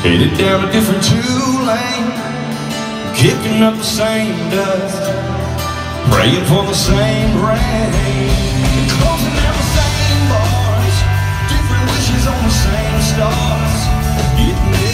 Headed down a different two-lane, kicking up the same dust, praying for the same rain, closing down the same bars, different wishes on the same stars, getting